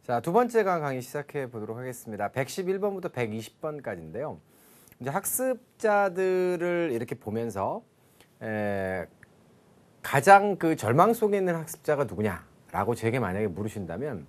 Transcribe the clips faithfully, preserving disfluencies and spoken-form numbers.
자, 두 번째 강의 시작해 보도록 하겠습니다. 백십일 번부터 백이십 번까지인데요. 이제 학습자들을 이렇게 보면서 에, 가장 그 절망 속에 있는 학습자가 누구냐라고 제게 만약에 물으신다면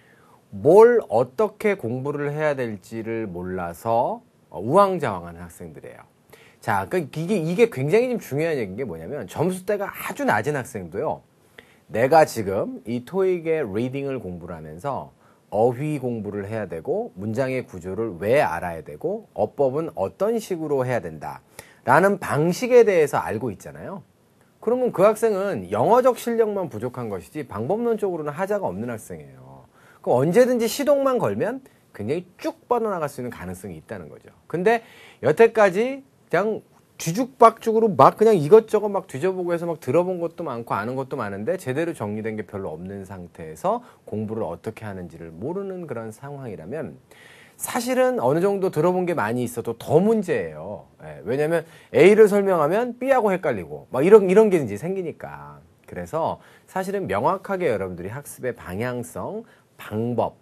뭘 어떻게 공부를 해야 될지를 몰라서 우왕좌왕하는 학생들이에요. 자, 그 이게 이게 굉장히 좀 중요한 얘기인 게 뭐냐면 점수대가 아주 낮은 학생도요. 내가 지금 이 토익의 리딩을 공부를 하면서 어휘 공부를 해야 되고 문장의 구조를 왜 알아야 되고 어법은 어떤 식으로 해야 된다 라는 방식에 대해서 알고 있잖아요. 그러면 그 학생은 영어적 실력만 부족한 것이지 방법론적으로는 하자가 없는 학생이에요. 그럼 언제든지 시동만 걸면 굉장히 쭉 뻗어나갈 수 있는 가능성이 있다는 거죠. 근데 여태까지 그냥 뒤죽박죽으로 막 그냥 이것저것 막 뒤져보고 해서 막 들어본 것도 많고 아는 것도 많은데 제대로 정리된 게 별로 없는 상태에서 공부를 어떻게 하는지를 모르는 그런 상황이라면 사실은 어느 정도 들어본 게 많이 있어도 더 문제예요. 예, 왜냐면 A를 설명하면 B하고 헷갈리고 막 이런, 이런 게 이제 생기니까. 그래서 사실은 명확하게 여러분들이 학습의 방향성, 방법,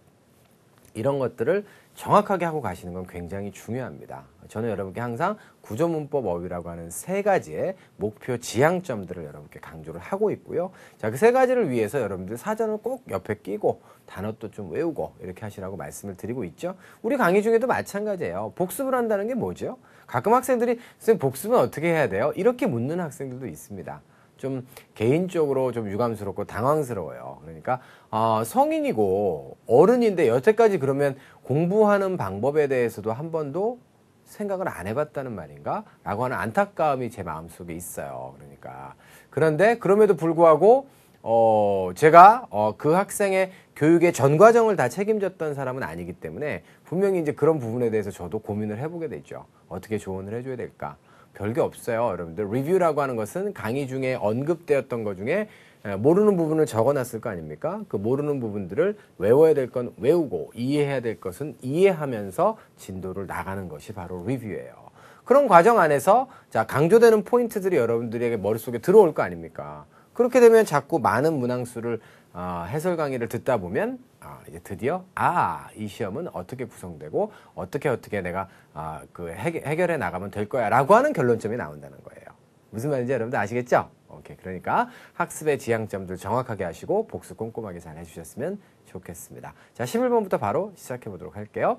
이런 것들을 정확하게 하고 가시는 건 굉장히 중요합니다. 저는 여러분께 항상 구조문법 어휘라고 하는 세 가지의 목표 지향점들을 여러분께 강조를 하고 있고요. 자, 그 세 가지를 위해서 여러분들 사전을 꼭 옆에 끼고 단어도 좀 외우고 이렇게 하시라고 말씀을 드리고 있죠. 우리 강의 중에도 마찬가지예요. 복습을 한다는 게 뭐죠? 가끔 학생들이 선생님 복습은 어떻게 해야 돼요? 이렇게 묻는 학생들도 있습니다. 좀 개인적으로 좀 유감스럽고 당황스러워요. 그러니까 어, 성인이고 어른인데 여태까지 그러면 공부하는 방법에 대해서도 한 번도 생각을 안 해봤다는 말인가? 라고 하는 안타까움이 제 마음속에 있어요. 그러니까 그런데 그럼에도 불구하고 어, 제가 어, 그 학생의 교육의 전 과정을 다 책임졌던 사람은 아니기 때문에 분명히 이제 그런 부분에 대해서 저도 고민을 해보게 되죠. 어떻게 조언을 해줘야 될까? 별게 없어요. 여러분들 리뷰라고 하는 것은 강의 중에 언급되었던 것 중에 모르는 부분을 적어놨을 거 아닙니까? 그 모르는 부분들을 외워야 될 건 외우고 이해해야 될 것은 이해하면서 진도를 나가는 것이 바로 리뷰예요. 그런 과정 안에서 자 강조되는 포인트들이 여러분들에게 머릿속에 들어올 거 아닙니까? 그렇게 되면 자꾸 많은 문항수를 어, 해설 강의를 듣다 보면 아, 이제 드디어 아, 이 시험은 어떻게 구성되고 어떻게 어떻게 내가 아, 그 해결, 해결해 나가면 될 거야 라고 하는 결론점이 나온다는 거예요. 무슨 말인지 여러분들 아시겠죠? 오케이. 그러니까 학습의 지향점들 정확하게 하시고 복습 꼼꼼하게 잘 해주셨으면 좋겠습니다. 자, 십일 번부터 바로 시작해 보도록 할게요.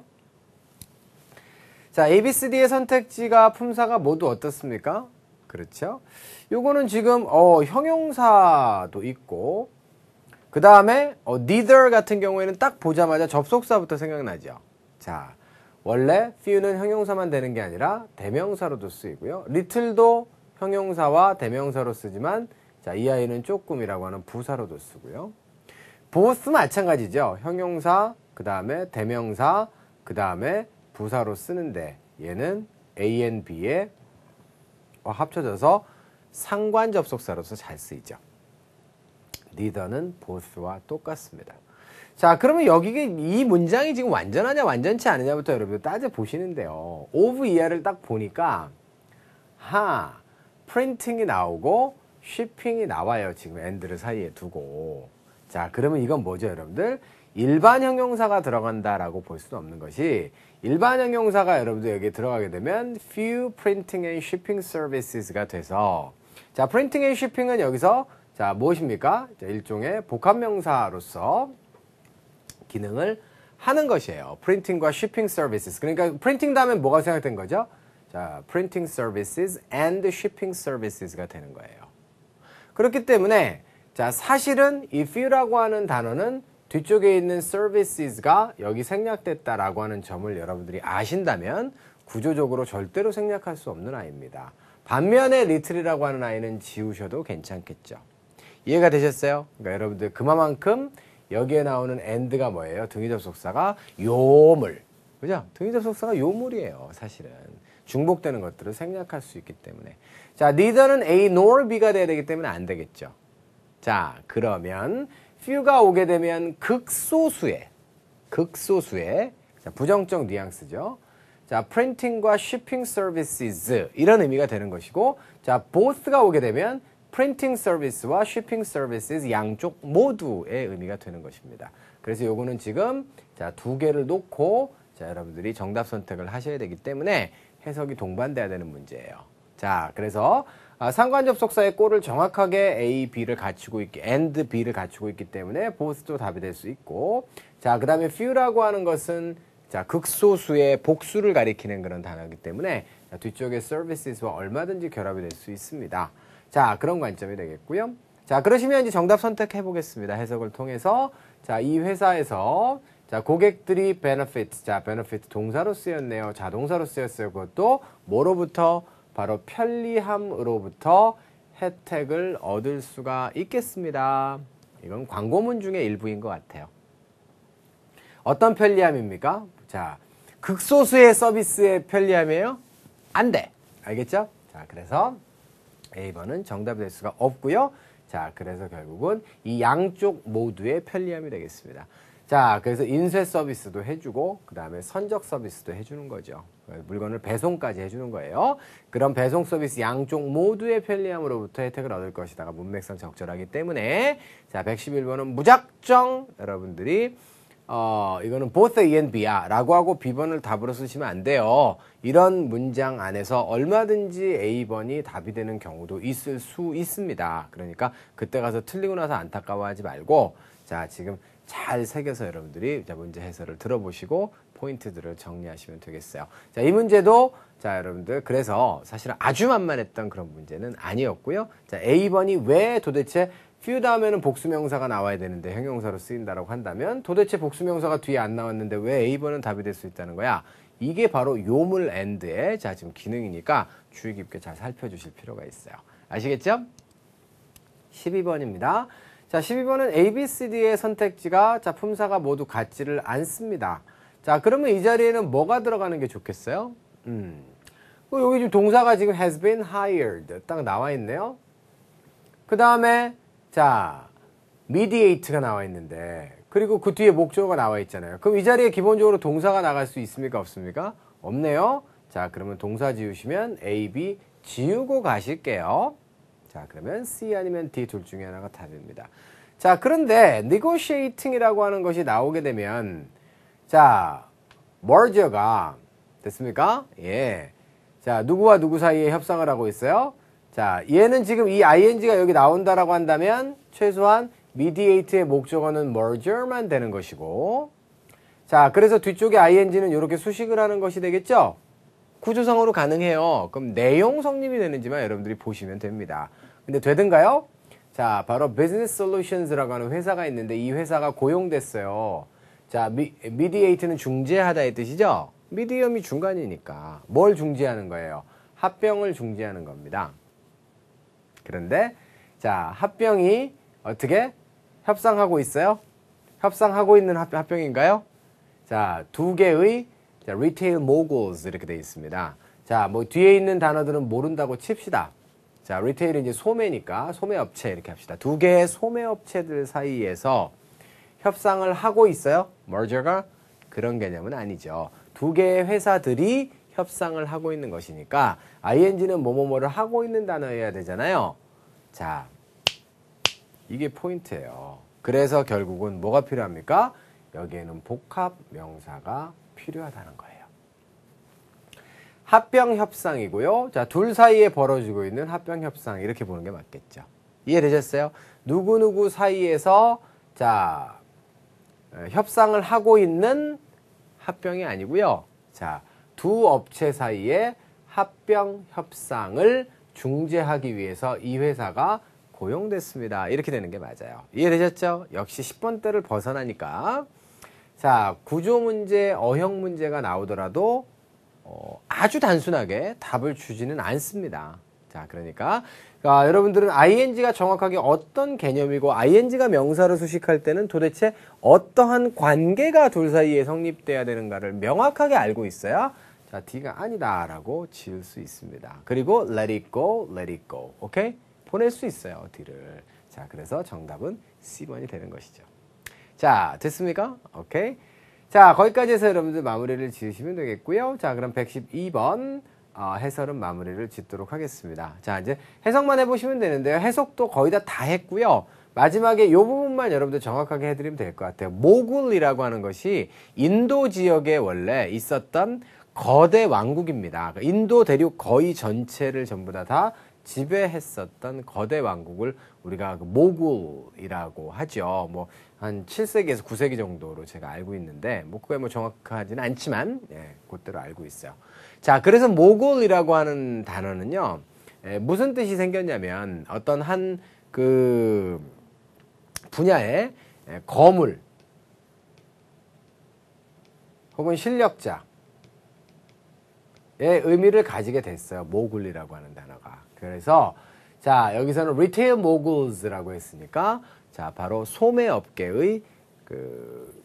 자, A, B, C, D의 선택지가 품사가 모두 어떻습니까? 그렇죠? 요거는 지금 어, 형용사도 있고 그 다음에 어, neither 같은 경우에는 딱 보자마자 접속사부터 생각나죠. 자, 원래 few는 형용사만 되는 게 아니라 대명사로도 쓰이고요. little도 형용사와 대명사로 쓰지만 자, 이 아이는 조금이라고 하는 부사로도 쓰고요. both 마찬가지죠. 형용사, 그 다음에 대명사, 그 다음에 부사로 쓰는데 얘는 A and B에 합쳐져서 상관 접속사로서 잘 쓰이죠. neither는 both와 똑같습니다. 자, 그러면 여기 이 문장이 지금 완전하냐 완전치 않느냐부터 여러분 따져보시는데요. of 이하를 딱 보니까 하, printing이 나오고 shipping이 나와요. 지금 and를 사이에 두고. 자, 그러면 이건 뭐죠, 여러분들? 일반 형용사가 들어간다라고 볼 수는 없는 것이 일반 형용사가 여러분들 여기에 들어가게 되면 few printing and shipping services가 돼서 자, printing and shipping은 여기서 자, 무엇입니까? 자, 일종의 복합명사로서 기능을 하는 것이에요. printing과 shipping services. 그러니까 printing 다음에 뭐가 생각된 거죠? 자, printing services and shipping services가 되는 거예요. 그렇기 때문에 자, 사실은 이 few라고 하는 단어는 뒤쪽에 있는 services가 여기 생략됐다라고 하는 점을 여러분들이 아신다면 구조적으로 절대로 생략할 수 없는 아이입니다. 반면에 little이라고 하는 아이는 지우셔도 괜찮겠죠. 이해가 되셨어요? 그러니까 여러분들 그만큼 여기에 나오는 and가 뭐예요? 등위 접속사가 요물. 그죠? 등위 접속사가 요물이에요. 사실은. 중복되는 것들을 생략할 수 있기 때문에. 자, neither는 A nor B가 돼야 되기 때문에 안 되겠죠. 자, 그러면 few가 오게 되면 극소수의 극소수의 자, 부정적 뉘앙스죠. 자, printing과 shipping services 이런 의미가 되는 것이고 자, both가 오게 되면 printing service와 shipping services 양쪽 모두의 의미가 되는 것입니다. 그래서 요거는 지금 자, 두 개를 놓고 자, 여러분들이 정답 선택을 하셔야 되기 때문에 해석이 동반돼야 되는 문제예요. 자, 그래서 아, 상관접속사의 꼴을 정확하게 A, B를 갖추고 있기, and B를 갖추고 있기 때문에 both도 답이 될 수 있고, 자, 그 다음에 few라고 하는 것은 자, 극소수의 복수를 가리키는 그런 단어이기 때문에 자, 뒤쪽에 services와 얼마든지 결합이 될 수 있습니다. 자, 그런 관점이 되겠고요. 자, 그러시면 이제 정답 선택해 보겠습니다. 해석을 통해서 자, 이 회사에서 자, 고객들이 benefit, 자, benefit 동사로 쓰였네요. 자동사로 쓰였어요. 그것도 뭐로부터? 바로 편리함으로부터 혜택을 얻을 수가 있겠습니다. 이건 광고문 중에 일부인 것 같아요. 어떤 편리함입니까? 자, 극소수의 서비스의 편리함이에요? 안 돼. 알겠죠? 자, 그래서 A 번은 정답이 될 수가 없고요. 자, 그래서 결국은 이 양쪽 모두의 편리함이 되겠습니다. 자, 그래서 인쇄 서비스도 해주고 그 다음에 선적 서비스도 해주는 거죠. 물건을 배송까지 해주는 거예요. 그런 배송 서비스 양쪽 모두의 편리함으로부터 혜택을 얻을 것이다가 문맥상 적절하기 때문에 자, 백십일 번은 무작정 여러분들이 어, 이거는 both A and B야 라고 하고 B 번을 답으로 쓰시면 안 돼요. 이런 문장 안에서 얼마든지 A 번이 답이 되는 경우도 있을 수 있습니다. 그러니까 그때 가서 틀리고 나서 안타까워하지 말고 자, 지금 잘 새겨서 여러분들이 자, 문제 해설을 들어보시고 포인트들을 정리하시면 되겠어요. 자, 이 문제도 자, 여러분들 그래서 사실은 아주 만만했던 그런 문제는 아니었고요. 자, A 번이 왜 도대체 few 다음에는 복수명사가 나와야 되는데 형용사로 쓰인다라고 한다면 도대체 복수명사가 뒤에 안 나왔는데 왜 A 번은 답이 될 수 있다는 거야? 이게 바로 요물 and의 자, 지금 기능이니까 주의 깊게 잘 살펴주실 필요가 있어요. 아시겠죠? 십이 번입니다. 자, 십이 번은 A, B, C, D의 선택지가 자, 품사가 모두 같지를 않습니다. 자, 그러면 이 자리에는 뭐가 들어가는 게 좋겠어요? 음. 여기 지금 동사가 지금 has been hired 딱 나와 있네요. 그 다음에 자, mediate가 나와 있는데 그리고 그 뒤에 목적어가 나와 있잖아요. 그럼 이 자리에 기본적으로 동사가 나갈 수 있습니까? 없습니까? 없네요. 자, 그러면 동사 지우시면 A, B 지우고 가실게요. 자, 그러면 C 아니면 D 둘 중에 하나가 답입니다. 자, 그런데 negotiating이라고 하는 것이 나오게 되면 자, merger가 됐습니까? 예. 자, 누구와 누구 사이에 협상을 하고 있어요? 자, 얘는 지금 이 ing가 여기 나온다라고 한다면 최소한 mediate의 목적어는 merger만 되는 것이고 자, 그래서 뒤쪽에 ing는 이렇게 수식을 하는 것이 되겠죠? 구조상으로 가능해요. 그럼 내용 성립이 되는지만 여러분들이 보시면 됩니다. 근데 되든가요? 자, 바로 Business Solutions라고 하는 회사가 있는데 이 회사가 고용됐어요. 자, 미, mediate는 중재하다의 뜻이죠? 미디엄이 중간이니까 뭘 중재하는 거예요? 합병을 중재하는 겁니다. 그런데 자, 합병이 어떻게 협상하고 있어요? 협상하고 있는 합, 합병인가요? 자, 두 개의 자, retail moguls 이렇게 되어 있습니다. 자, 뭐 뒤에 있는 단어들은 모른다고 칩시다. 자, retail은 이제 소매니까 소매업체 이렇게 합시다. 두 개의 소매업체들 사이에서 협상을 하고 있어요? merger가? 그런 개념은 아니죠. 두 개의 회사들이 협상을 하고 있는 것이니까 ing는 뭐뭐뭐를 하고 있는 단어여야 되잖아요. 자, 이게 포인트예요. 그래서 결국은 뭐가 필요합니까? 여기에는 복합 명사가 필요하다는 거예요. 합병 협상이고요. 자, 둘 사이에 벌어지고 있는 합병 협상 이렇게 보는 게 맞겠죠. 이해되셨어요? 누구누구 사이에서 자, 협상을 하고 있는 합병이 아니고요. 자, 두 업체 사이에 합병 협상을 중재하기 위해서 이 회사가 고용됐습니다. 이렇게 되는 게 맞아요. 이해되셨죠? 역시 십 번대를 벗어나니까 자, 구조 문제, 어형 문제가 나오더라도 어, 아주 단순하게 답을 주지는 않습니다. 자, 그러니까 아, 여러분들은 ing가 정확하게 어떤 개념이고 ing가 명사로 수식할 때는 도대체 어떠한 관계가 둘 사이에 성립돼야 되는가를 명확하게 알고 있어야 자, D가 아니다 라고 지을 수 있습니다. 그리고 let it go, let it go. 오케이? 보낼 수 있어요, D를. 자, 그래서 정답은 C 번이 되는 것이죠. 자, 됐습니까? 오케이. 자, 거기까지 해서 여러분들 마무리를 지으시면 되겠고요. 자, 그럼 백십이 번 어, 해설은 마무리를 짓도록 하겠습니다. 자, 이제 해석만 해보시면 되는데요. 해석도 거의 다 다 했고요. 마지막에 이 부분만 여러분들 정확하게 해드리면 될 것 같아요. 모굴이라고 하는 것이 인도 지역에 원래 있었던 거대 왕국입니다. 인도 대륙 거의 전체를 전부 다 다 지배했었던 거대 왕국을 우리가 그 모굴이라고 하죠. 뭐 한 칠 세기에서 구 세기 정도로 제가 알고 있는데 뭐 그게 뭐 정확하지는 않지만 예, 그대로 알고 있어요. 자, 그래서 모굴이라고 하는 단어는요. 예, 무슨 뜻이 생겼냐면 어떤 한 그 분야의 예, 거물 혹은 실력자의 의미를 가지게 됐어요. 모굴이라고 하는 단어가. 그래서 자, 여기서는 retail moguls라고 했으니까 자, 바로 소매업계의 그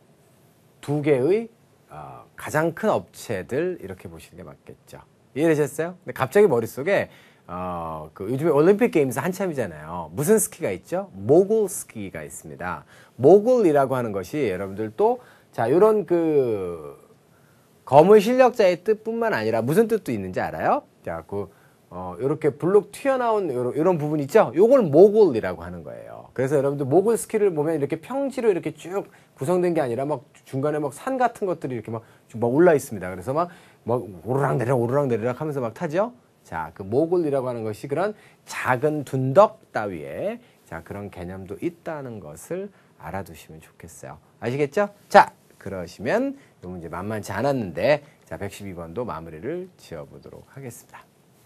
두 개의 어, 가장 큰 업체들 이렇게 보시는 게 맞겠죠. 이해되셨어요? 근데 갑자기 머릿속에 어, 그 요즘에 올림픽 게임스 한참이잖아요. 무슨 스키가 있죠? 모굴 스키가 있습니다. 모굴이라고 하는 것이 여러분들 또 자, 요런 그 거물 실력자의 뜻뿐만 아니라 무슨 뜻도 있는지 알아요? 자, 그 어, 요렇게 블록 튀어나온 요런, 요런 부분 있죠? 요걸 모굴이라고 하는 거예요. 그래서 여러분들 모굴 스키를 보면 이렇게 평지로 이렇게 쭉 구성된 게 아니라 막 중간에 막 산 같은 것들이 이렇게 막, 막 올라 있습니다. 그래서 막, 막 오르락 내리락 오르락 내리락 하면서 막 타죠? 자, 그 모굴이라고 하는 것이 그런 작은 둔덕 따위에 자, 그런 개념도 있다는 것을 알아두시면 좋겠어요. 아시겠죠? 자, 그러시면 이 문제 만만치 않았는데 자, 백십이 번도 마무리를 지어보도록 하겠습니다.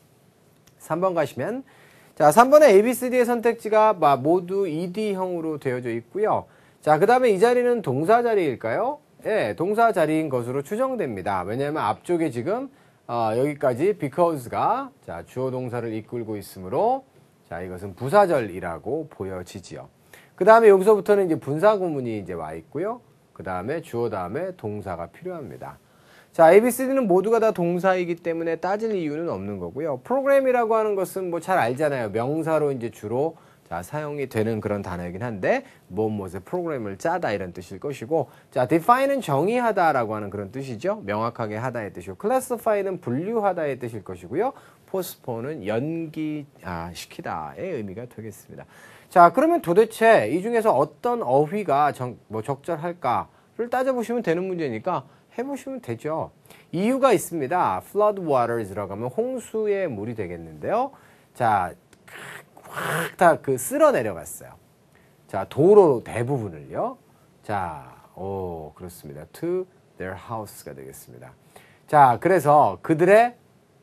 삼 번 가시면 자, 삼 번에 A, B, C, D의 선택지가 모두 이디형으로 되어져 있고요. 자, 그 다음에 이 자리는 동사 자리일까요? 예, 동사 자리인 것으로 추정됩니다. 왜냐하면 앞쪽에 지금 어, 여기까지 because가 자, 주어 동사를 이끌고 있으므로 자, 이것은 부사절이라고 보여지지요. 그 다음에 여기서부터는 이제 분사 구문이 이제 와 있고요. 그 다음에 주어 다음에 동사가 필요합니다. 자, A, B, C, D는 모두가 다 동사이기 때문에 따질 이유는 없는 거고요. 프로그램이라고 하는 것은 뭐 잘 알잖아요. 명사로 이제 주로 자, 사용이 되는 그런 단어이긴 한데 무엇 무엇의 프로그램을 짜다 이런 뜻일 것이고 자, define은 정의하다라고 하는 그런 뜻이죠. 명확하게 하다의 뜻이고 classify는 분류하다의 뜻일 것이고요. postpone은 연기 아, 시키다의 의미가 되겠습니다. 자, 그러면 도대체 이 중에서 어떤 어휘가 정, 뭐 적절할까를 따져보시면 되는 문제니까 해보시면 되죠. 이유가 있습니다. flood waters라고 하면 홍수의 물이 되겠는데요. 자, 확 다 그 쓸어 내려갔어요. 자, 도로 대부분을요. 자, 오, 그렇습니다. to their house가 되겠습니다. 자, 그래서 그들의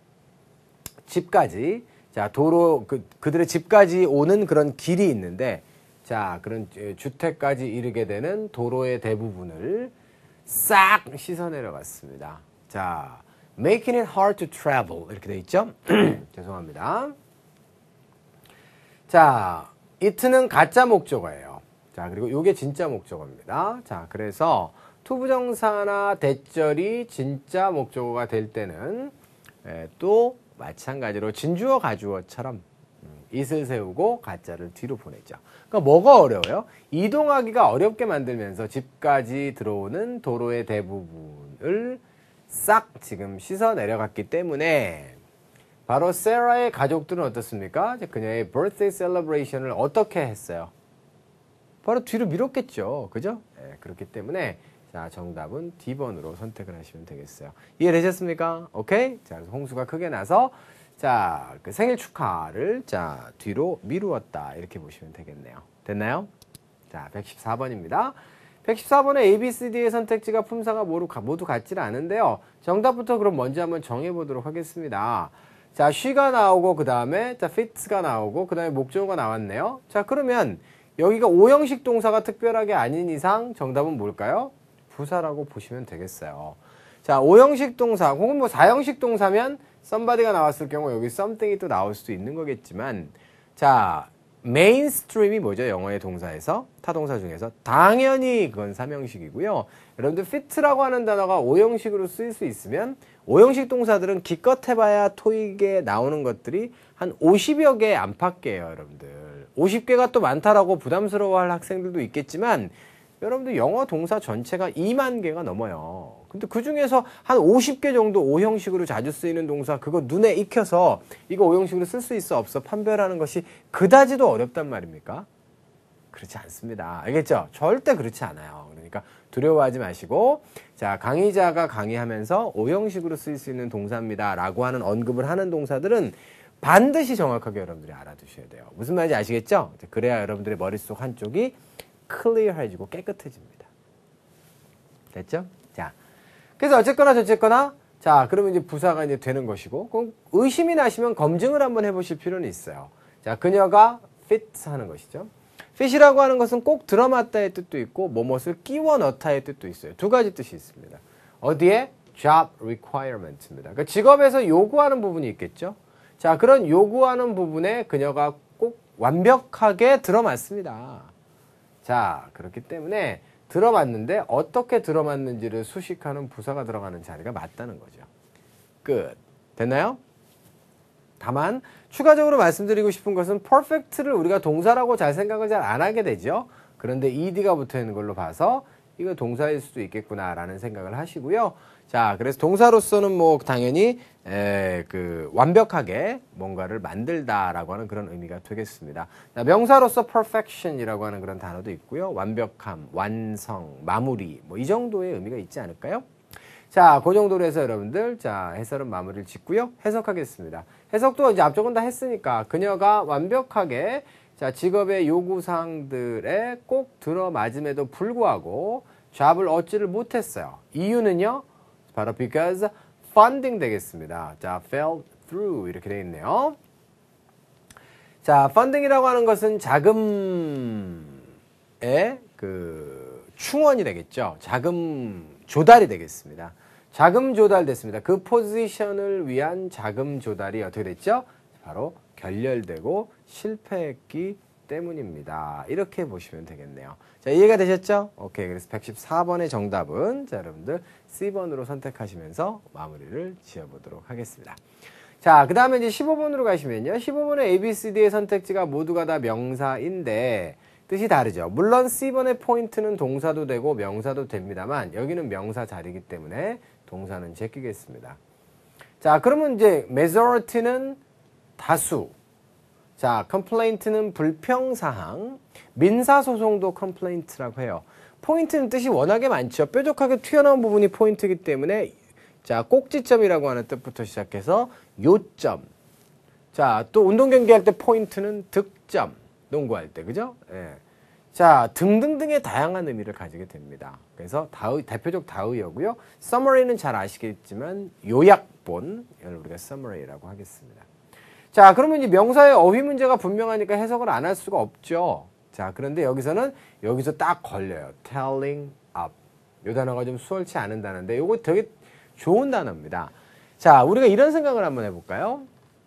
집까지, 자, 도로, 그, 그들의 집까지 오는 그런 길이 있는데, 자, 그런 주택까지 이르게 되는 도로의 대부분을 싹 씻어 내려갔습니다. 자, making it hard to travel. 이렇게 돼 있죠? 죄송합니다. 자, it는 가짜 목적어예요. 자, 그리고 이게 진짜 목적어입니다. 자, 그래서 투부정사나 대절이 진짜 목적어가 될 때는 에, 또 마찬가지로 진주어 가주어처럼 음, it을 세우고 가짜를 뒤로 보내죠. 그러니까 뭐가 어려워요? 이동하기가 어렵게 만들면서 집까지 들어오는 도로의 대부분을 싹 지금 씻어 내려갔기 때문에 바로 세라의 가족들은 어떻습니까? 그녀의 birthday celebration을 어떻게 했어요? 바로 뒤로 밀었겠죠. 그죠? 네, 그렇기 때문에 자, 정답은 디 번으로 선택을 하시면 되겠어요. 이해되셨습니까? 오케이? 자, 그래서 홍수가 크게 나서 자, 그 생일 축하를 자, 뒤로 미루었다. 이렇게 보시면 되겠네요. 됐나요? 자, 백십사 번입니다. 백십사 번에 A, B, C, D의 선택지가 품사가 모두 같지는 않은데요. 정답부터 그럼 먼저 한번 정해보도록 하겠습니다. 자, she가 나오고 그 다음에 자, fits가 나오고 그 다음에 목적어가 나왔네요. 자, 그러면 여기가 오형식 동사가 특별하게 아닌 이상 정답은 뭘까요? 부사라고 보시면 되겠어요. 자, 오형식 동사 혹은 뭐 사형식 동사면 somebody가 나왔을 경우 여기 something이 또 나올 수도 있는 거겠지만 자, mainstream이 뭐죠? 영어의 동사에서 타동사 중에서 당연히 그건 삼형식이고요. 여러분들 fit라고 하는 단어가 오형식으로 쓰일 수 있으면 오형식 동사들은 기껏 해봐야 토익에 나오는 것들이 한 오십여 개 안팎이에요, 여러분들. 오십 개가 또 많다라고 부담스러워할 학생들도 있겠지만 여러분들 영어 동사 전체가 이만 개가 넘어요. 근데 그 중에서 한 오십 개 정도 오형식으로 자주 쓰이는 동사 그거 눈에 익혀서 이거 오형식으로 쓸 수 있어 없어 판별하는 것이 그다지도 어렵단 말입니까? 그렇지 않습니다. 알겠죠? 절대 그렇지 않아요. 그러니까 두려워하지 마시고 자 강의자가 강의하면서 오형식으로 쓰일 수 있는 동사입니다 라고 하는 언급을 하는 동사들은 반드시 정확하게 여러분들이 알아두셔야 돼요. 무슨 말인지 아시겠죠? 그래야 여러분들의 머릿속 한쪽이 클리어해지고 깨끗해집니다. 됐죠? 자, 그래서 어쨌거나 저쨌거나 자 그러면 이제 부사가 이제 되는 것이고 그럼 의심이 나시면 검증을 한번 해보실 필요는 있어요. 자 그녀가 fit 하는 것이죠. fit이라고 하는 것은 꼭 들어맞다의 뜻도 있고 뭐뭇을 끼워 넣다의 뜻도 있어요. 두 가지 뜻이 있습니다. 어디에? job requirement입니다. 그러니까 직업에서 요구하는 부분이 있겠죠. 자 그런 요구하는 부분에 그녀가 꼭 완벽하게 들어맞습니다. 자 그렇기 때문에 들어맞는데 어떻게 들어맞는지를 수식하는 부사가 들어가는 자리가 맞다는 거죠. 끝. 됐나요? 다만 추가적으로 말씀드리고 싶은 것은 perfect를 우리가 동사라고 잘 생각을 잘 안 하게 되죠. 그런데 ed가 붙어 있는 걸로 봐서 이거 동사일 수도 있겠구나라는 생각을 하시고요. 자, 그래서 동사로서는 뭐 당연히 에, 그 완벽하게 뭔가를 만들다라고 하는 그런 의미가 되겠습니다. 자, 명사로서 perfection이라고 하는 그런 단어도 있고요. 완벽함, 완성, 마무리 뭐 이 정도의 의미가 있지 않을까요? 자, 그 정도로 해서 여러분들 자 해설은 마무리를 짓고요. 해석하겠습니다. 해석도 이제 앞쪽은 다 했으니까 그녀가 완벽하게 자 직업의 요구사항들에 꼭 들어맞음에도 불구하고 잡을 얻지를 못했어요. 이유는요. 바로 because funding 되겠습니다. 자, fell through 이렇게 되어 있네요. 자, funding이라고 하는 것은 자금의 그 충원이 되겠죠. 자금 조달이 되겠습니다. 자금 조달됐습니다. 그 포지션을 위한 자금 조달이 어떻게 됐죠? 바로 결렬되고 실패했기 때문입니다. 이렇게 보시면 되겠네요. 자, 이해가 되셨죠? 오케이. 그래서 백십사 번의 정답은 자, 여러분들 씨 번으로 선택하시면서 마무리를 지어보도록 하겠습니다. 자, 그 다음에 이제 십오 번으로 가시면요. 십오 번의 A, B, C, D의 선택지가 모두가 다 명사인데 뜻이 다르죠. 물론 씨 번의 포인트는 동사도 되고 명사도 됩니다만 여기는 명사 자리이기 때문에 동사는 제끼겠습니다. 자, 그러면 이제 majority는 다수. 자, complaint는 불평사항. 민사소송도 complaint라고 해요. 포인트는 뜻이 워낙에 많죠. 뾰족하게 튀어나온 부분이 포인트이기 때문에 자, 꼭지점이라고 하는 뜻부터 시작해서 요점. 자, 또 운동 경기할 때 포인트는 득점. 농구할 때, 그죠? 예. 자, 등등등의 다양한 의미를 가지게 됩니다. 그래서 다의, 대표적 다의어고요. summary는 잘 아시겠지만 요약본, 이걸 우리가 summary라고 하겠습니다. 자, 그러면 이제 명사의 어휘 문제가 분명하니까 해석을 안 할 수가 없죠. 자, 그런데 여기서는 여기서 딱 걸려요. telling up. 이 단어가 좀 수월치 않은 단어인데 이거 되게 좋은 단어입니다. 자, 우리가 이런 생각을 한번 해볼까요?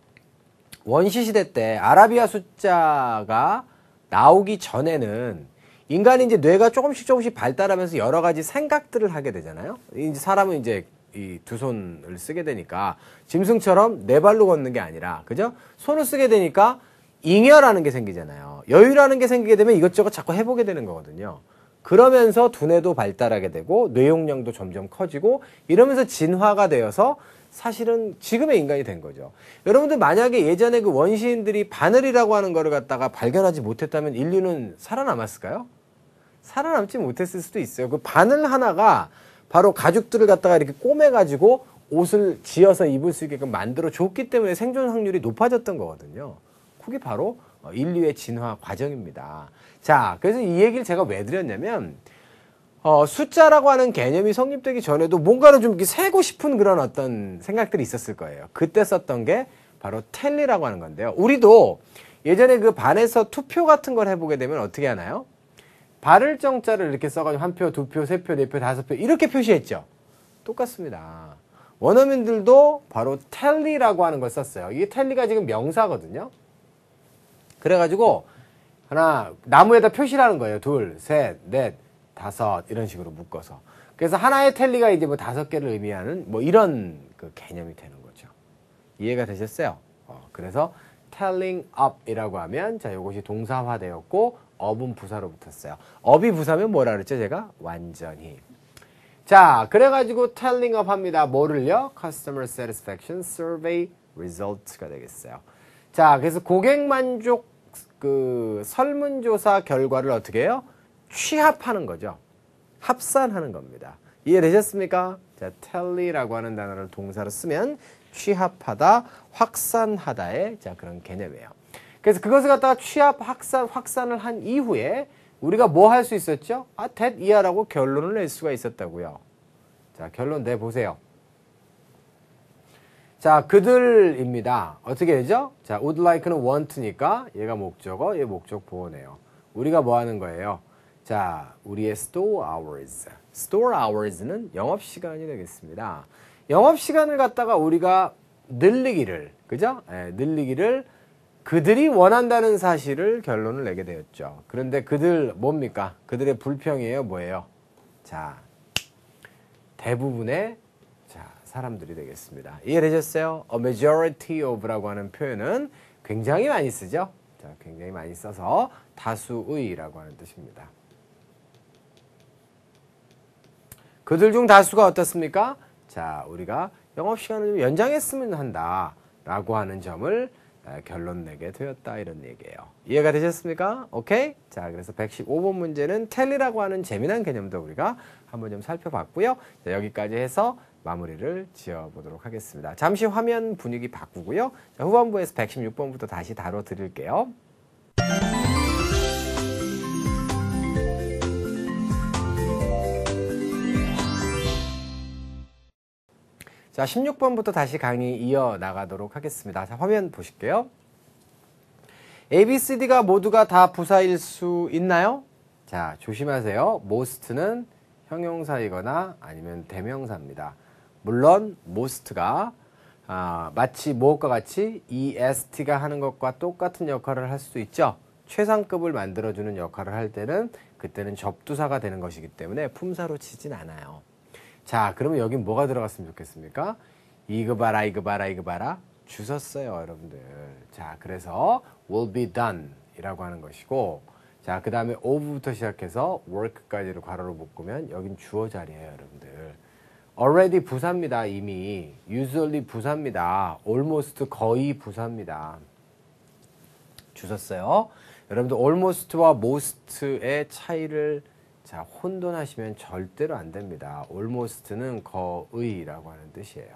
원시시대 때 아라비아 숫자가 나오기 전에는 인간이 이제 뇌가 조금씩 조금씩 발달하면서 여러 가지 생각들을 하게 되잖아요. 이제 사람은 이제 이 두 손을 쓰게 되니까 짐승처럼 네 발로 걷는 게 아니라, 그죠? 손을 쓰게 되니까 잉여라는 게 생기잖아요. 여유라는 게 생기게 되면 이것저것 자꾸 해보게 되는 거거든요. 그러면서 두뇌도 발달하게 되고 뇌용량도 점점 커지고 이러면서 진화가 되어서 사실은 지금의 인간이 된 거죠. 여러분들 만약에 예전에 그 원시인들이 바늘이라고 하는 거를 갖다가 발견하지 못했다면 인류는 살아남았을까요? 살아남지 못했을 수도 있어요. 그 바늘 하나가 바로 가죽들을 갖다가 이렇게 꼬매가지고 옷을 지어서 입을 수 있게끔 만들어 줬기 때문에 생존 확률이 높아졌던 거거든요. 그게 바로 인류의 진화 과정입니다. 자, 그래서 이 얘기를 제가 왜 드렸냐면 어, 숫자라고 하는 개념이 성립되기 전에도 뭔가를 좀 이렇게 세고 싶은 그런 어떤 생각들이 있었을 거예요. 그때 썼던 게 바로 텔리라고 하는 건데요. 우리도 예전에 그 반에서 투표 같은 걸 해보게 되면 어떻게 하나요? 발을 정자를 이렇게 써가지고 한 표, 두 표, 세 표, 네 표, 다섯 표 이렇게 표시했죠. 똑같습니다. 원어민들도 바로 텔리라고 하는 걸 썼어요. 이게 텔리가 지금 명사거든요. 그래가지고 하나 나무에다 표시를 하는 거예요. 둘, 셋, 넷, 다섯 이런 식으로 묶어서. 그래서 하나의 텔리가 이제 뭐 다섯 개를 의미하는 뭐 이런 그 개념이 되는 거죠. 이해가 되셨어요? 어, 그래서 telling up이라고 하면 자 이것이 동사화되었고 of은 부사로 붙었어요. of이 부사면 뭐라 그랬죠? 제가 완전히. 자, 그래가지고 telling up 합니다. 뭐를요? Customer Satisfaction Survey Results가 되겠어요. 자, 그래서 고객 만족 그 설문조사 결과를 어떻게 해요? 취합하는 거죠. 합산하는 겁니다. 이해되셨습니까? 자, tally라고 하는 단어를 동사로 쓰면 취합하다, 확산하다의 자 그런 개념이에요. 그래서 그것을 갖다가 취합, 확산, 확산을 한 이후에 우리가 뭐 할 수 있었죠? 아, that 이하라고 결론을 낼 수가 있었다고요. 자, 결론 내보세요. 자, 그들입니다. 어떻게 되죠? 자, would like는 want니까 얘가 목적어, 얘 목적 보호네요. 우리가 뭐 하는 거예요? 자, 우리의 store hours. store hours는 영업시간이 되겠습니다. 영업시간을 갖다가 우리가 늘리기를, 그죠? 네, 늘리기를 그들이 원한다는 사실을 결론을 내게 되었죠. 그런데 그들 뭡니까? 그들의 불평이에요? 뭐예요? 자, 대부분의 자, 사람들이 되겠습니다. 이해되셨어요? A majority of라고 하는 표현은 굉장히 많이 쓰죠? 자, 굉장히 많이 써서 다수의라고 하는 뜻입니다. 그들 중 다수가 어떻습니까? 자, 우리가 영업시간을 좀 연장했으면 한다 라고 하는 점을 결론 내게 되었다 이런 얘기예요. 이해가 되셨습니까? 오케이? 자, 그래서 백십오 번 문제는 텔리라고 하는 재미난 개념도 우리가 한번 좀 살펴봤고요. 자, 여기까지 해서 마무리를 지어보도록 하겠습니다. 잠시 화면 분위기 바꾸고요. 자, 후반부에서 백십육 번부터 다시 다뤄드릴게요. 자, 십육 번부터 다시 강의 이어나가도록 하겠습니다. 자, 화면 보실게요. A, B, C, D가 모두가 다 부사일 수 있나요? 자, 조심하세요. most는 형용사이거나 아니면 대명사입니다. 물론 most가 아, 마치 무엇과 같이 est가 하는 것과 똑같은 역할을 할 수도 있죠. 최상급을 만들어주는 역할을 할 때는 그때는 접두사가 되는 것이기 때문에 품사로 치진 않아요. 자, 그러면 여긴 뭐가 들어갔으면 좋겠습니까? 이거 봐라, 이거 봐라, 이거 봐라. 주웠어요, 여러분들. 자, 그래서 will be done 이라고 하는 것이고, 자, 그 다음에 of부터 시작해서 work까지를 괄호로 묶으면 여긴 주어 자리예요, 여러분들. already 부사입니다, 이미. usually 부사입니다. almost 거의 부사입니다. 주웠어요. 여러분들 almost와 most의 차이를 자, 혼돈하시면 절대로 안 됩니다. almost는 거의라고 하는 뜻이에요.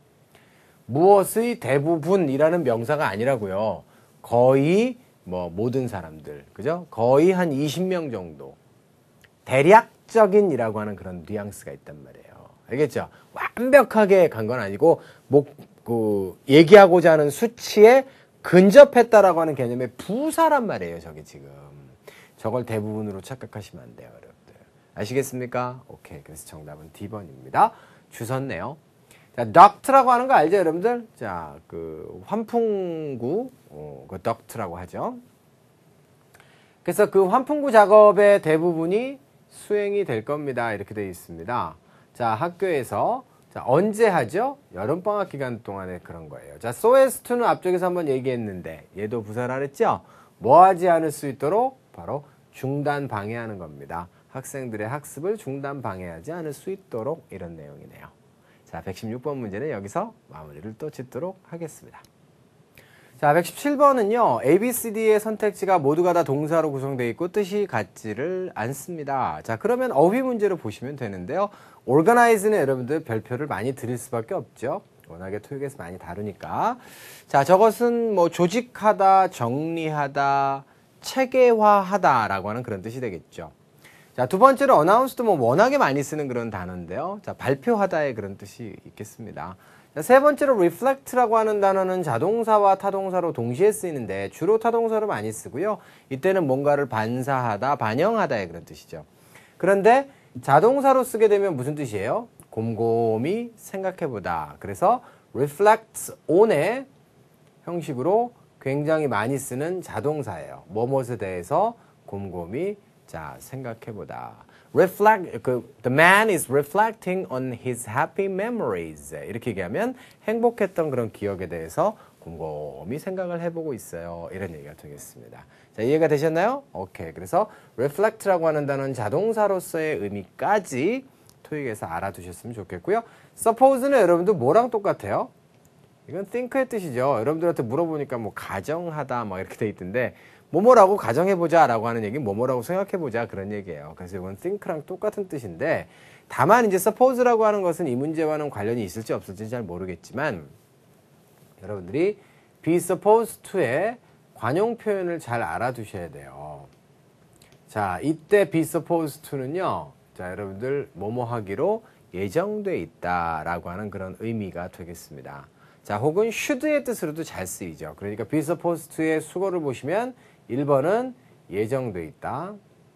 무엇의 대부분이라는 명사가 아니라고요. 거의 뭐 모든 사람들, 그죠? 거의 한 이십 명 정도. 대략적인이라고 하는 그런 뉘앙스가 있단 말이에요. 알겠죠? 완벽하게 간 건 아니고 목, 그 얘기하고자 하는 수치에 근접했다라고 하는 개념의 부사란 말이에요. 저게 지금. 저걸 대부분으로 착각하시면 안 돼요, 여러분들. 아시겠습니까? 오케이. 그래서 정답은 디 번입니다. 주웠네요. 자, duct라고 하는 거 알죠, 여러분들? 자, 그 환풍구, 어, 그 duct라고 하죠. 그래서 그 환풍구 작업의 대부분이 수행이 될 겁니다. 이렇게 되어 있습니다. 자, 학교에서 자, 언제 하죠? 여름방학 기간 동안에 그런 거예요. 자, so as to는 앞쪽에서 한번 얘기했는데 얘도 부사라 그랬죠? 뭐 하지 않을 수 있도록 바로 중단 방해하는 겁니다. 학생들의 학습을 중단 방해하지 않을 수 있도록 이런 내용이네요. 자, 백십육 번 문제는 여기서 마무리를 또 짓도록 하겠습니다. 자, 백십칠 번은요. A, B, C, D의 선택지가 모두가 다 동사로 구성되어 있고 뜻이 같지를 않습니다. 자, 그러면 어휘 문제로 보시면 되는데요. organize는 여러분들 별표를 많이 드릴 수밖에 없죠. 워낙에 토익에서 많이 다루니까. 자, 저것은 뭐 조직하다, 정리하다, 체계화하다라고 하는 그런 뜻이 되겠죠. 자, 두 번째로 announced도 뭐 워낙에 많이 쓰는 그런 단어인데요. 자, 발표하다의 그런 뜻이 있겠습니다. 자, 세 번째로 reflect라고 하는 단어는 자동사와 타동사로 동시에 쓰이는데 주로 타동사로 많이 쓰고요. 이때는 뭔가를 반사하다, 반영하다의 그런 뜻이죠. 그런데 자동사로 쓰게 되면 무슨 뜻이에요? 곰곰이 생각해보다. 그래서 reflect on의 형식으로 굉장히 많이 쓰는 자동사예요. 뭐뭇에 대해서 곰곰이 자, 생각해보다. Reflect, 그, the man is reflecting on his happy memories. 이렇게 얘기하면 행복했던 그런 기억에 대해서 곰곰이 생각을 해보고 있어요. 이런 얘기가 되겠습니다. 자, 이해가 되셨나요? 오케이. 그래서 reflect라고 하는 단어는 자동사로서의 의미까지 토익에서 알아두셨으면 좋겠고요. suppose는 여러분들 뭐랑 똑같아요? 이건 think의 뜻이죠. 여러분들한테 물어보니까 뭐 가정하다 막 이렇게 돼 있던데 뭐뭐라고 가정해보자 라고 하는 얘기는 뭐뭐라고 생각해보자 그런 얘기예요. 그래서 이건 think랑 똑같은 뜻인데 다만 이제 suppose라고 하는 것은 이 문제와는 관련이 있을지 없을지 잘 모르겠지만 여러분들이 be supposed to의 관용 표현을 잘 알아두셔야 돼요. 자, 이때 be supposed to는요. 자, 여러분들 뭐뭐 하기로 예정돼 있다라고 하는 그런 의미가 되겠습니다. 자, 혹은 should의 뜻으로도 잘 쓰이죠. 그러니까 be supposed to의 수거를 보시면 일 번은 예정돼 있다.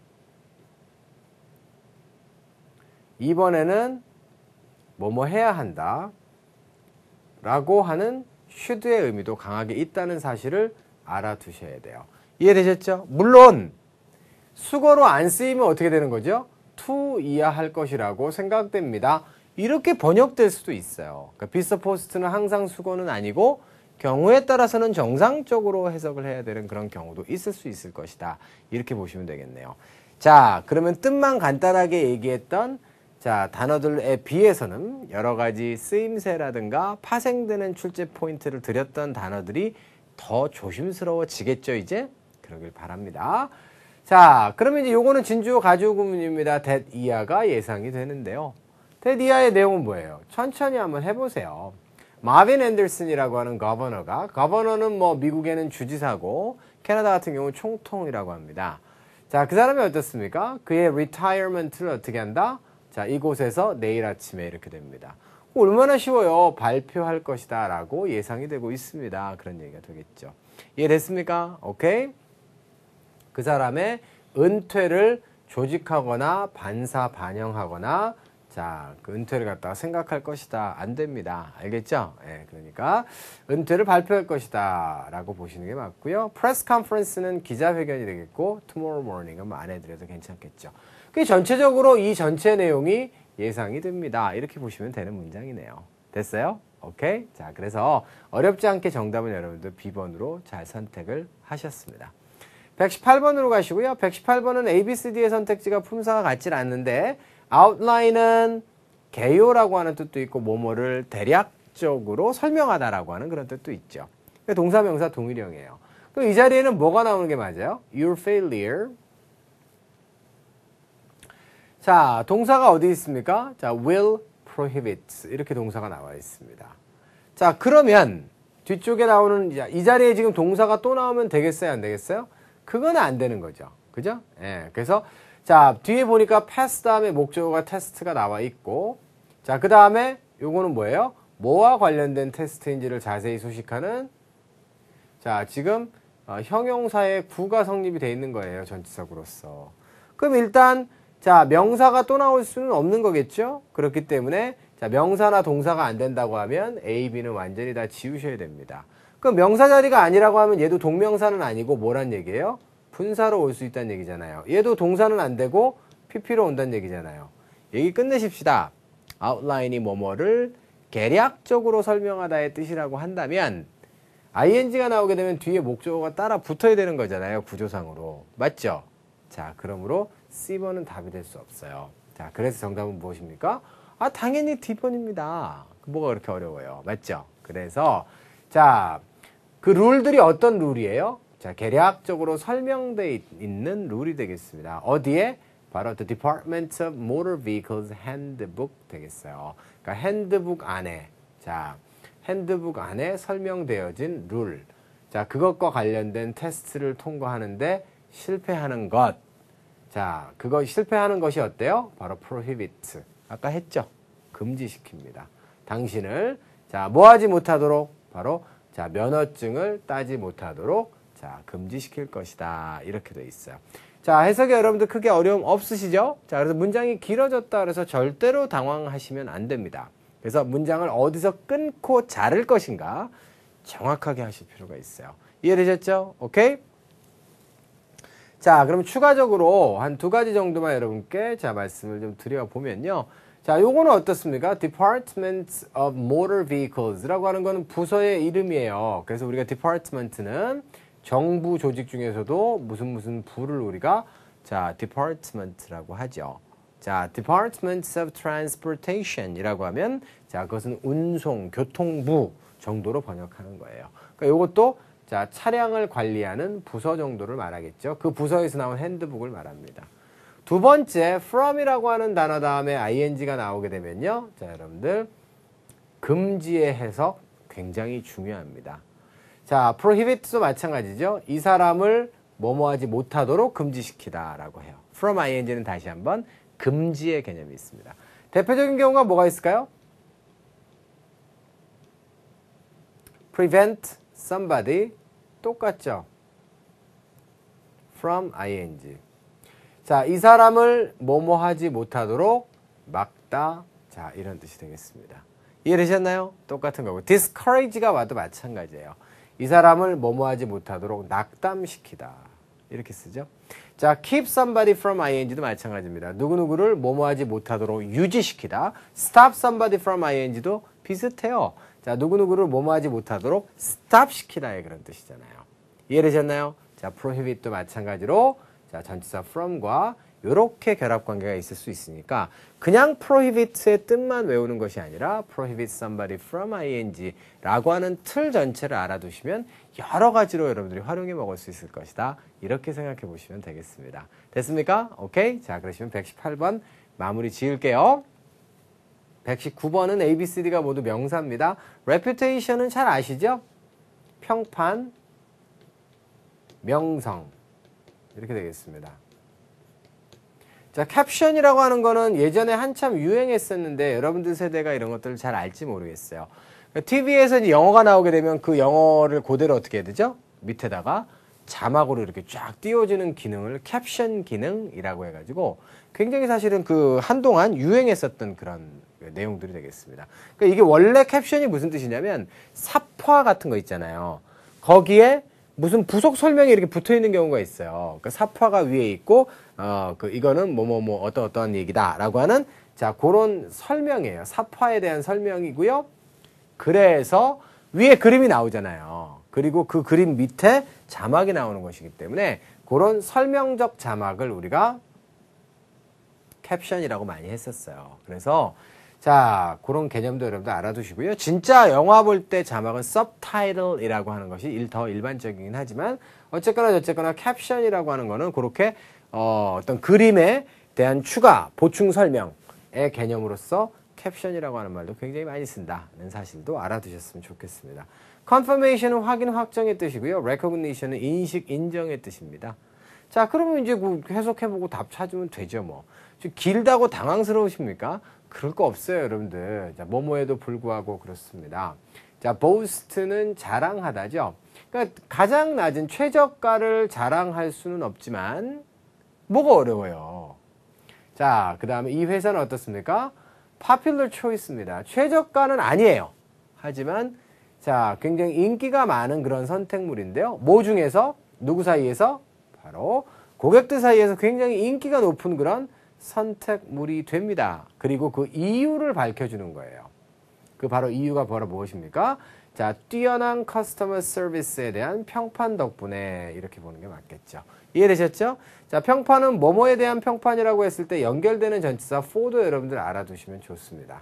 이 번에는 뭐뭐 해야 한다. 라고 하는 should의 의미도 강하게 있다는 사실을 알아두셔야 돼요. 이해되셨죠? 물론 수거로 안 쓰이면 어떻게 되는 거죠? to 이야 할 것이라고 생각됩니다. 이렇게 번역될 수도 있어요. 그러니까 be supposed는 항상 수거는 아니고 경우에 따라서는 정상적으로 해석을 해야 되는 그런 경우도 있을 수 있을 것이다. 이렇게 보시면 되겠네요. 자, 그러면 뜻만 간단하게 얘기했던 자, 단어들에 비해서는 여러 가지 쓰임새라든가 파생되는 출제 포인트를 드렸던 단어들이 더 조심스러워지겠죠, 이제? 그러길 바랍니다. 자, 그러면 이제 요거는 진주어 가주어 구문입니다. that 이하가 예상이 되는데요. that 이하의 내용은 뭐예요? 천천히 한번 해보세요. 마빈 앤더슨이라고 하는 거버너가, 거버너는 뭐 미국에는 주지사고 캐나다 같은 경우는 총통이라고 합니다. 자, 그 사람이 어떻습니까? 그의 retirement를 어떻게 한다? 자, 이곳에서 내일 아침에 이렇게 됩니다. 얼마나 쉬워요. 발표할 것이다 라고 예상이 되고 있습니다. 그런 얘기가 되겠죠. 이해됐습니까? 오케이? 그 사람의 은퇴를 조직하거나 반사 반영하거나 자, 그 은퇴를 갖다가 생각할 것이다. 안 됩니다. 알겠죠? 예, 그러니까 은퇴를 발표할 것이다 라고 보시는 게 맞고요. 프레스 컨퍼런스는 기자회견이 되겠고 tomorrow morning은 뭐 안 해드려도 괜찮겠죠. 그 전체적으로 이 전체 내용이 예상이 됩니다. 이렇게 보시면 되는 문장이네요. 됐어요? 오케이? 자, 그래서 어렵지 않게 정답은 여러분들 비 번으로 잘 선택을 하셨습니다. 백십팔 번으로 가시고요. 백십팔 번은 A, B, C, D의 선택지가 품사가 같질 않는데 outline은 개요라고 하는 뜻도 있고 뭐뭐를 대략적으로 설명하다라고 하는 그런 뜻도 있죠. 동사, 명사 동일형이에요. 그럼 이 자리에는 뭐가 나오는 게 맞아요? Your failure. 자, 동사가 어디 있습니까? 자, will prohibit 이렇게 동사가 나와 있습니다. 자, 그러면 뒤쪽에 나오는 이 자리에 지금 동사가 또 나오면 되겠어요? 안 되겠어요? 그건 안 되는 거죠. 그죠? 예. 그래서 자, 뒤에 보니까 pass 다음에 목적어가 테스트가 나와 있고 자, 그 다음에 요거는 뭐예요? 뭐와 관련된 테스트인지를 자세히 소식하는 자, 지금 어, 형용사의 구가 성립이 돼 있는 거예요. 전치사구로서. 그럼 일단 자, 명사가 또 나올 수는 없는 거겠죠? 그렇기 때문에 자, 명사나 동사가 안 된다고 하면 A, B는 완전히 다 지우셔야 됩니다. 그럼 명사 자리가 아니라고 하면 얘도 동명사는 아니고 뭐란 얘기예요? 분사로 올 수 있다는 얘기잖아요. 얘도 동사는 안 되고 피피로 온다는 얘기잖아요. 얘기 끝내십시다. outline이 뭐뭐를 개략적으로 설명하다의 뜻이라고 한다면 ing가 나오게 되면 뒤에 목적어가 따라 붙어야 되는 거잖아요. 구조상으로. 맞죠? 자, 그러므로 씨 번은 답이 될 수 없어요. 자, 그래서 정답은 무엇입니까? 아, 당연히 디 번입니다. 뭐가 그렇게 어려워요. 맞죠? 그래서 자, 그 룰들이 어떤 룰이에요? 자, 개략적으로 설명되어 있는 룰이 되겠습니다. 어디에? 바로 The Department of Motor Vehicles Handbook 되겠어요. 그러니까 핸드북 안에 자, 핸드북 안에 설명되어진 룰. 자, 그것과 관련된 테스트를 통과하는데 실패하는 것. 자, 그거 실패하는 것이 어때요? 바로 prohibit. 아까 했죠? 금지시킵니다. 당신을 자, 뭐 하지 못하도록 바로 자, 면허증을 따지 못하도록 자, 금지시킬 것이다. 이렇게 돼 있어요. 자, 해석이 여러분들 크게 어려움 없으시죠? 자, 그래서 문장이 길어졌다 그래서 절대로 당황하시면 안 됩니다. 그래서 문장을 어디서 끊고 자를 것인가 정확하게 하실 필요가 있어요. 이해되셨죠? 오케이? 자, 그럼 추가적으로 한 두 가지 정도만 여러분께 자, 말씀을 좀 드려보면요. 자, 요거는 어떻습니까? Department of Motor Vehicles라고 하는 거는 부서의 이름이에요. 그래서 우리가 Department는 정부 조직 중에서도 무슨 무슨 부를 우리가 자, Department라고 하죠. 자, Departments of Transportation이라고 하면 자, 그것은 운송, 교통부 정도로 번역하는 거예요. 그러니까 요것도 자, 차량을 관리하는 부서 정도를 말하겠죠. 그 부서에서 나온 핸드북을 말합니다. 두 번째, from이라고 하는 단어 다음에 ing가 나오게 되면요. 자, 여러분들 금지의 해석 굉장히 중요합니다. 자, prohibit도 마찬가지죠. 이 사람을 뭐뭐 하지 못하도록 금지시키다 라고 해요. from ing는 다시 한번 금지의 개념이 있습니다. 대표적인 경우가 뭐가 있을까요? prevent somebody 똑같죠. from ing. 자, 이 사람을 뭐뭐 하지 못하도록 막다. 자, 이런 뜻이 되겠습니다. 이해되셨나요? 똑같은 거고. discourage가 와도 마찬가지예요. 이 사람을 뭐뭐 하지 못하도록 낙담시키다. 이렇게 쓰죠. 자, keep somebody from ing도 마찬가지입니다. 누구누구를 뭐뭐 하지 못하도록 유지시키다. stop somebody from ing도 비슷해요. 자, 누구누구를 뭐뭐 하지 못하도록 stop 시키다의 그런 뜻이잖아요. 이해되셨나요? 자, prohibit도 마찬가지로 자, 전치사 from과 이렇게 결합 관계가 있을 수 있으니까 그냥 prohibit의 뜻만 외우는 것이 아니라 prohibit somebody from ing라고 하는 틀 전체를 알아두시면 여러 가지로 여러분들이 활용해 먹을 수 있을 것이다. 이렇게 생각해 보시면 되겠습니다. 됐습니까? 오케이? 자, 그러시면 백십팔 번 마무리 지을게요. 백십구 번은 A, B, C, D가 모두 명사입니다. reputation은 잘 아시죠? 평판, 명성 이렇게 되겠습니다. 자, 캡션이라고 하는 거는 예전에 한참 유행했었는데 여러분들 세대가 이런 것들을 잘 알지 모르겠어요. 티비에서 이제 영어가 나오게 되면 그 영어를 그대로 어떻게 해야 되죠? 밑에다가 자막으로 이렇게 쫙 띄워주는 기능을 캡션 기능이라고 해가지고 굉장히 사실은 그 한동안 유행했었던 그런 내용들이 되겠습니다. 그러니까 이게 원래 캡션이 무슨 뜻이냐면 삽화 같은 거 있잖아요. 거기에 무슨 부속 설명이 이렇게 붙어 있는 경우가 있어요. 그러니까 삽화가 위에 있고, 어, 그, 이거는 뭐, 뭐, 뭐, 어떤, 어떤 얘기다. 라고 하는, 자, 그런 설명이에요. 삽화에 대한 설명이고요. 그래서 위에 그림이 나오잖아요. 그리고 그 그림 밑에 자막이 나오는 것이기 때문에 그런 설명적 자막을 우리가 캡션이라고 많이 했었어요. 그래서 자, 그런 개념도 여러분들 알아두시고요. 진짜 영화 볼 때 자막은 subtitle이라고 하는 것이 더 일반적이긴 하지만 어쨌거나 저쨌거나 캡션이라고 하는 거는 그렇게 어, 어떤 그림에 대한 추가, 보충 설명의 개념으로서 캡션이라고 하는 말도 굉장히 많이 쓴다는 사실도 알아두셨으면 좋겠습니다. confirmation은 확인, 확정의 뜻이고요. recognition은 인식, 인정의 뜻입니다. 자, 그러면 이제 해석해보고 답 찾으면 되죠, 뭐. 길다고 당황스러우십니까? 그럴 거 없어요, 여러분들. 자, 뭐뭐에도 불구하고 그렇습니다. 자, boast는 자랑하다죠. 그러니까 가장 낮은 최저가를 자랑할 수는 없지만 뭐가 어려워요. 자, 그 다음에 이 회사는 어떻습니까? popular choice입니다. 최저가는 아니에요. 하지만 자, 굉장히 인기가 많은 그런 선택물인데요. 뭐 중에서? 누구 사이에서? 바로 고객들 사이에서 굉장히 인기가 높은 그런 선택물이 됩니다. 그리고 그 이유를 밝혀주는 거예요. 그 바로 이유가 바로 무엇입니까? 자, 뛰어난 커스터머 서비스에 대한 평판 덕분에 이렇게 보는 게 맞겠죠. 이해되셨죠? 자, 평판은 뭐뭐에 대한 평판이라고 했을 때 연결되는 전치사 for도 여러분들 알아두시면 좋습니다.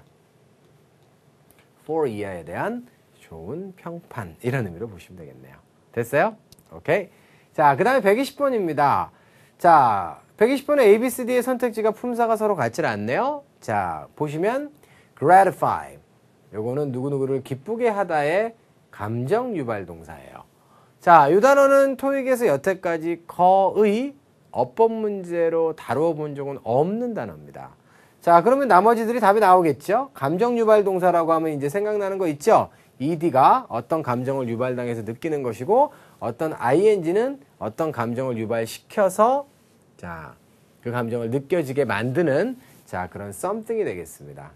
for 이하에 대한 좋은 평판 이런 의미로 보시면 되겠네요. 됐어요? 오케이. 자, 그 다음에 백이십 번입니다. 자, 백이십 번의 A, B, C, D의 선택지가 품사가 서로 같지 않네요. 자, 보시면 gratify. 요거는 누구누구를 기쁘게 하다의 감정 유발 동사예요. 자, 이 단어는 토익에서 여태까지 거의 어법 문제로 다루어 본 적은 없는 단어입니다. 자, 그러면 나머지들이 답이 나오겠죠? 감정 유발 동사라고 하면 이제 생각나는 거 있죠? 이디가 어떤 감정을 유발당해서 느끼는 것이고 어떤 아이엔지는 어떤 감정을 유발시켜서 자, 그 감정을 느껴지게 만드는 자, 그런 something이 되겠습니다.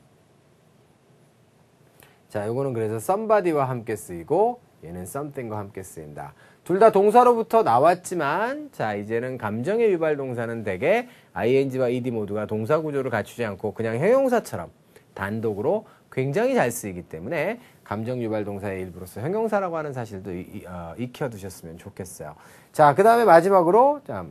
자, 요거는 그래서 somebody와 함께 쓰이고 얘는 something과 함께 쓰인다. 둘 다 동사로부터 나왔지만 자 이제는 감정의 유발 동사는 대개 아이엔지와 이디 모두가 동사 구조를 갖추지 않고 그냥 형용사처럼 단독으로 굉장히 잘 쓰이기 때문에 감정 유발 동사의 일부로서 형용사라고 하는 사실도 이, 이, 어, 익혀두셨으면 좋겠어요. 자, 그 다음에 마지막으로 자,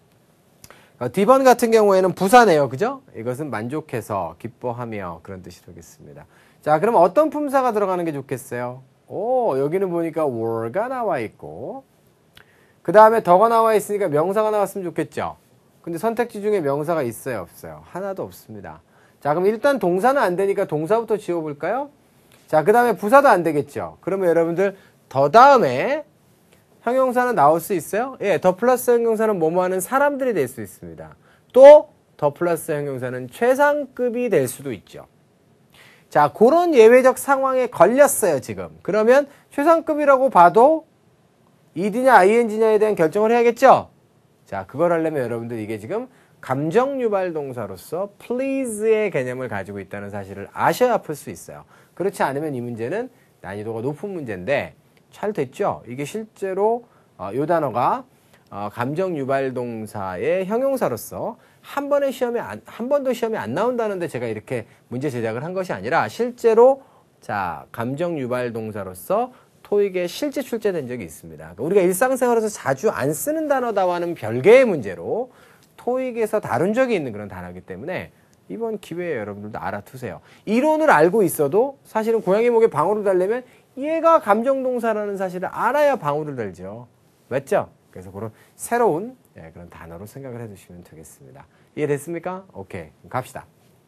어, D번 같은 경우에는 부사네요. 그죠? 이것은 만족해서 기뻐하며 그런 뜻이겠습니다. 자, 그럼 어떤 품사가 들어가는 게 좋겠어요? 오, 여기는 보니까 were가 나와 있고 그 다음에 더가 나와 있으니까 명사가 나왔으면 좋겠죠? 근데 선택지 중에 명사가 있어요? 없어요? 하나도 없습니다. 자, 그럼 일단 동사는 안 되니까 동사부터 지워볼까요? 자, 그 다음에 부사도 안 되겠죠? 그러면 여러분들 더 다음에 형용사는 나올 수 있어요? 예, 더 플러스 형용사는 뭐뭐 하는 사람들이 될 수 있습니다. 또 더 플러스 형용사는 최상급이 될 수도 있죠. 자, 그런 예외적 상황에 걸렸어요, 지금. 그러면 최상급이라고 봐도 이디냐 아이엔지냐에 대한 결정을 해야겠죠? 자, 그걸 하려면 여러분들 이게 지금 감정 유발 동사로서 please의 개념을 가지고 있다는 사실을 아셔야 풀 수 있어요. 그렇지 않으면 이 문제는 난이도가 높은 문제인데 잘 됐죠? 이게 실제로 어, 이 단어가 어, 감정 유발 동사의 형용사로서 한 번의 시험에 안, 한 번도 시험에 안 나온다는데 제가 이렇게 문제 제작을 한 것이 아니라 실제로 자 감정 유발 동사로서 토익에 실제 출제된 적이 있습니다. 그러니까 우리가 일상생활에서 자주 안 쓰는 단어다와는 별개의 문제로 토익에서 다룬 적이 있는 그런 단어이기 때문에 이번 기회에 여러분들도 알아두세요. 이론을 알고 있어도 사실은 고양이 목에 방울을 달려면 얘가 감정동사라는 사실을 알아야 방울을 달죠. 맞죠? 그래서 그런 새로운 예, 그런 단어로 생각을 해주시면 되겠습니다. 이해됐습니까? 오케이. 갑시다.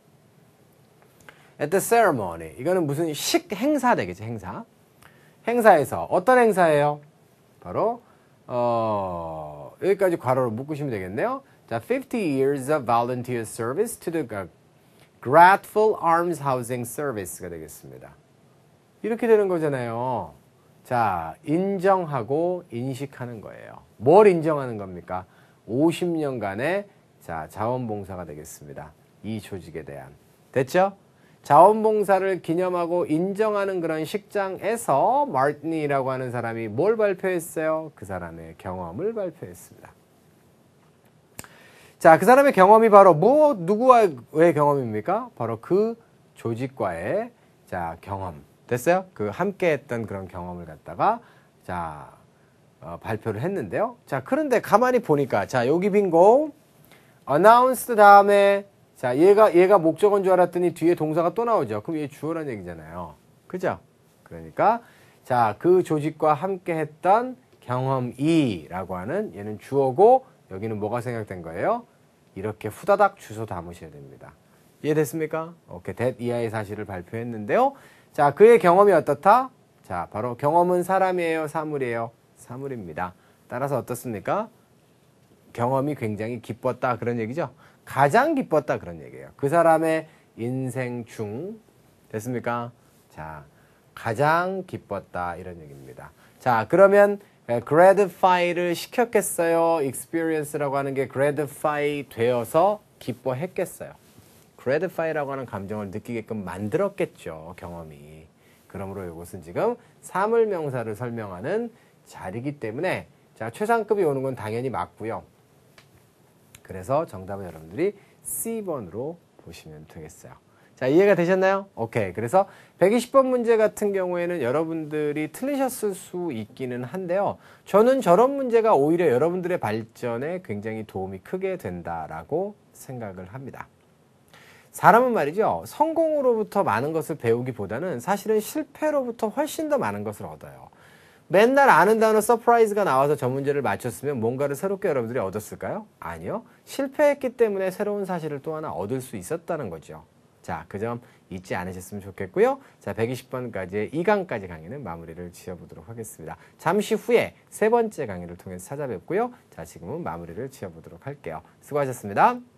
At the ceremony. 이거는 무슨 식 행사 되겠죠. 행사. 행사에서 어떤 행사예요? 바로 어, 여기까지 괄호로 묶으시면 되겠네요. 자, fifty years of volunteer service to the Grateful Arms Housing Service가 되겠습니다. 이렇게 되는 거잖아요. 자, 인정하고 인식하는 거예요. 뭘 인정하는 겁니까? 오십 년간의 자, 자원봉사가 되겠습니다. 이 조직에 대한. 됐죠? 자원봉사를 기념하고 인정하는 그런 식장에서 마르티니라고 하는 사람이 뭘 발표했어요? 그 사람의 경험을 발표했습니다. 자, 그 사람의 경험이 바로 뭐 누구와의 경험입니까? 바로 그 조직과의 자, 경험. 됐어요? 그 함께 했던 그런 경험을 갖다가 자, 어, 발표를 했는데요. 자, 그런데 가만히 보니까 자, 여기 빙고 announced 다음에 자, 얘가 얘가 목적어인 줄 알았더니 뒤에 동사가 또 나오죠. 그럼 얘 주어란 얘기잖아요. 그죠? 그러니까 자, 그 조직과 함께 했던 경험이라고 하는 얘는 주어고 여기는 뭐가 생략된 거예요? 이렇게 후다닥 주소 담으셔야 됩니다. 이해됐습니까? 오케이. that 이하의 사실을 발표했는데요. 자, 그의 경험이 어떻다? 자, 바로 경험은 사람이에요, 사물이에요? 사물입니다. 따라서 어떻습니까? 경험이 굉장히 기뻤다 그런 얘기죠. 가장 기뻤다 그런 얘기예요. 그 사람의 인생 중 됐습니까? 자, 가장 기뻤다 이런 얘기입니다. 자, 그러면 gratify를 시켰겠어요? experience라고 하는 게 gratify 되어서 기뻐했겠어요? gratify라고 하는 감정을 느끼게끔 만들었겠죠, 경험이. 그러므로 이것은 지금 사물명사를 설명하는 자리이기 때문에 자, 최상급이 오는 건 당연히 맞고요. 그래서 정답은 여러분들이 씨 번으로 보시면 되겠어요. 자, 이해가 되셨나요? 오케이. 그래서 백이십 번 문제 같은 경우에는 여러분들이 틀리셨을 수 있기는 한데요. 저는 저런 문제가 오히려 여러분들의 발전에 굉장히 도움이 크게 된다라고 생각을 합니다. 사람은 말이죠. 성공으로부터 많은 것을 배우기보다는 사실은 실패로부터 훨씬 더 많은 것을 얻어요. 맨날 아는 단어 서프라이즈가 나와서 저 문제를 맞췄으면 뭔가를 새롭게 여러분들이 얻었을까요? 아니요. 실패했기 때문에 새로운 사실을 또 하나 얻을 수 있었다는 거죠. 자, 그 점 잊지 않으셨으면 좋겠고요. 자, 백이십 번까지의 이 강까지 강의는 마무리를 지어보도록 하겠습니다. 잠시 후에 세 번째 강의를 통해서 찾아뵙고요. 자, 지금은 마무리를 지어보도록 할게요. 수고하셨습니다.